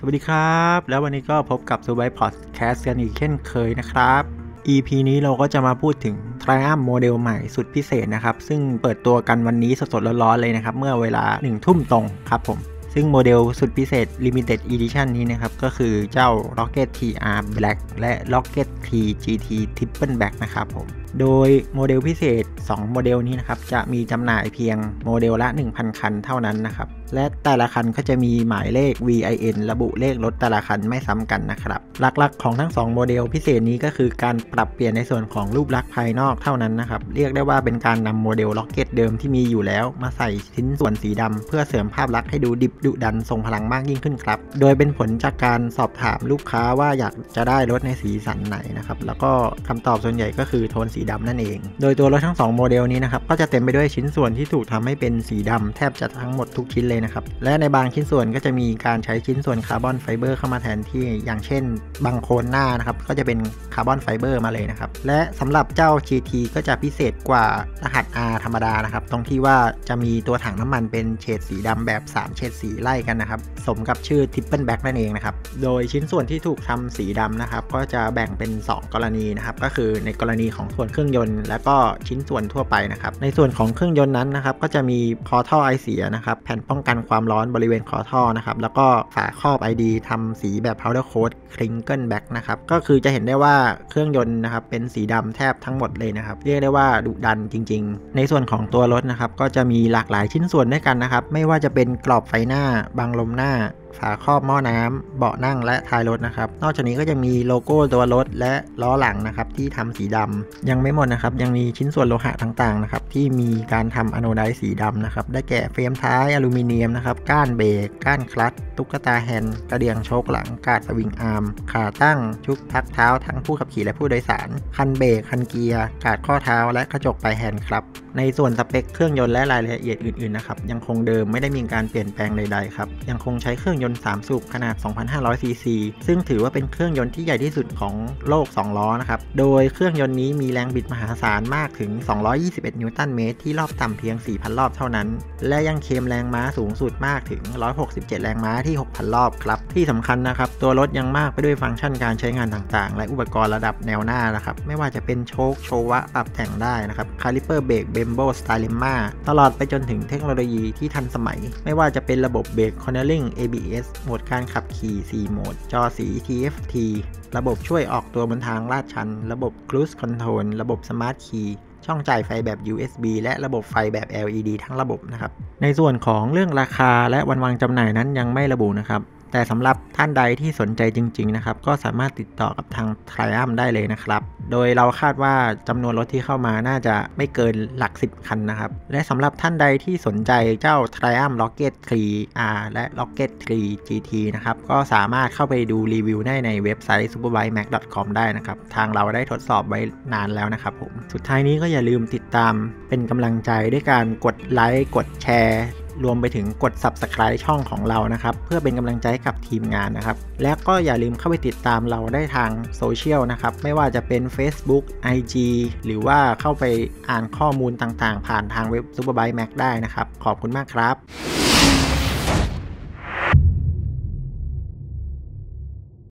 สวัสดีครับแล้ววันนี้ก็พบกับ Survive Podcast กันอีกเช่นเคยนะครับ EP นี้เราก็จะมาพูดถึง Triumph โมเดลใหม่สุดพิเศษนะครับซึ่งเปิดตัวกันวันนี้สดๆร้อนๆเลยนะครับเมื่อเวลา 1 ทุ่มตรงครับผมซึ่งโมเดลสุดพิเศษ Limited Edition นี้นะครับก็คือเจ้า Rocket TR Black และ Rocket T GT Triple Black นะครับผมโดยโมเดลพิเศษ2โมเดลนี้นะครับจะมีจำหน่ายเพียงโมเดลละ 1,000 คันเท่านั้นนะครับและแต่ละคันก็จะมีหมายเลข VIN ระบุเลขรถแต่ละคันไม่ซ้ำกันนะครับหลักๆของทั้ง2โมเดลพิเศษนี้ก็คือการปรับเปลี่ยนในส่วนของรูปลักษณ์ภายนอกเท่านั้นนะครับเรียกได้ว่าเป็นการนำโมเดล Rocket เดิมที่มีอยู่แล้วมาใส่ชิ้นส่วนสีดำเพื่อเสริมภาพลักษณ์ให้ดูดิบดุดันทรงพลังมากยิ่งขึ้นครับโดยเป็นผลจากการสอบถามลูกค้าว่าอยากจะได้รถในสีสันไหนนะครับแล้วก็คำตอบส่วนใหญ่ก็คือโทนสีดำนั่นเองโดยตัวรถทั้ง2โมเดลนี้นะครับก็จะเต็มไปด้วยชิ้นส่วนที่ถูกทำให้เป็นสีดำแทบจะทั้งหมดทุกชิ้นเลยนะครับและในบางชิ้นส่วนก็จะมีการใช้ชิ้นส่วนคาร์บอนไฟเบอร์เข้ามาแทนที่อย่างเช่นบางโคนหน้านะครับก็จะเป็นคาร์บอนไฟเบอร์มาเลยนะครับและสำหรับเจ้า GT ก็จะพิเศษกว่ารหัส R ธรรมดานะครับตรงที่ว่าจะมีตัวถังน้ำมันเป็นเฉดสีดำแบบ3เฉดสีไล่กันนะครับสมกับชื่อ Triple Black นั่นเองนะครับโดยชิ้นส่วนที่ถูกทำสีดำนะครับก็จะแบ่งเป็น2กรณีนะครับก็คือในกรณีของส่วนเครื่องยนต์แล้วก็ชิ้นส่วนทั่วไปนะครับในส่วนของเครื่องยนต์นั้นนะครับก็จะมีคอท่อไอเสียนะครับแผ่นป้องกันความร้อนบริเวณคอท่อนะครับแล้วก็ฝาครอบ ID ทำสีแบบ powder coat crinkle black นะครับก็คือจะเห็นได้ว่าเครื่องยนต์นะครับเป็นสีดำแทบทั้งหมดเลยนะครับเรียกได้ว่าดุดันจริงๆในส่วนของตัวรถนะครับก็จะมีหลากหลายชิ้นส่วนด้วยกันนะครับไม่ว่าจะเป็นกรอบไฟหน้าบังลมหน้าฝาครอบหม้อน้ำเบาะนั่งและท้ายรถนะครับนอกจากนี้ก็จะมีโลโก้ตัวรถและล้อหลังนะครับที่ทำสีดำยังไม่หมดนะครับยังมีชิ้นส่วนโลหะต่างๆนะครับที่มีการทำอะโนไดซ์สีดำนะครับได้แก่เฟรมท้ายอลูมิเนียมนะครับก้านเบรกก้านคลัตช์ตุ๊กตาแฮนด์กระเดื่องโชคหลังกาดสวิงอาร์มขาตั้งชุดพักเท้าทั้งผู้ขับขี่และผู้โดยสารคันเบรกคันเกียร์กาดข้อเท้าและกระจกปลายแฮนด์ครับในส่วนสเปคเครื่องยนต์และรายละเอียดอื่นๆนะครับยังคงเดิมไม่ได้มีการเปลี่ยนแปลงใดๆครับยังคงใช้เครื่องยนต์3สูบขนาด 2,500 ซีซีซึ่งถือว่าเป็นเครื่องยนต์ที่ใหญ่ที่สุดของโลก2ล้อนะครับโดยเครื่องยนต์นี้มีแรงบิดมหาศาลมากถึง221นิวตันเมตรที่รอบต่ำเพียง 4,000 รอบเท่านั้นและยังเคลมแรงม้าสูงสุดมากถึง167แรงม้าที่ 6,000 รอบครับที่สำคัญนะครับตัวรถยังมากไปด้วยฟังก์ชันการใช้งานต่างๆและอุปกรณ์ระดับแนวหน้านะครับไม่ว่าจะเป็นโชคโชวะปรับแต่งได้นะครับคาลิเปอร์เบรกเบมโบสไตลิมมาตลอดไปจนถึงเทคโนโลยีที่ทันสมัยไม่ว่าจะเป็นระบบเบรกคอนเนลลิ่ง ABS โหมดการขับขี่4โหมดจอสี TFT ระบบช่วยออกตัวบนทางลาดชันระบบ Cruise Control ระบบ Smart Key ช่องจ่ายไฟแบบ USB และระบบไฟแบบ LED ทั้งระบบนะครับในส่วนของเรื่องราคาและวันวางจำหน่ายนั้นยังไม่ระบุนะครับแต่สำหรับท่านใดที่สนใจจริงๆนะครับก็สามารถติดต่อกับทาง Triumph ได้เลยนะครับโดยเราคาดว่าจำนวนรถที่เข้ามาน่าจะไม่เกินหลัก10คันนะครับและสำหรับท่านใดที่สนใจเจ้า Triumph Rocket 3R และ Rocket 3 GT นะครับก็สามารถเข้าไปดูรีวิวได้ในเว็บไซต์ superbikemax.com ได้นะครับทางเราได้ทดสอบไว้นานแล้วนะครับผมสุดท้ายนี้ก็อย่าลืมติดตามเป็นกำลังใจด้วยการกดไลค์กดแชร์รวมไปถึงกด Subscribe ช่องของเรานะครับเพื่อเป็นกำลังใจกับทีมงานนะครับและก็อย่าลืมเข้าไปติดตามเราได้ทางโซเชียลนะครับไม่ว่าจะเป็น Facebook IG หรือว่าเข้าไปอ่านข้อมูลต่างๆผ่านทางเว็บ Superbike Max ได้นะครับขอบคุณมากครับ